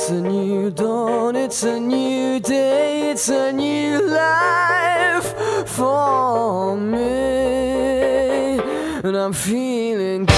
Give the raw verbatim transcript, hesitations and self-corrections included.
It's a new dawn, it's a new day, it's a new life for me. And I'm feeling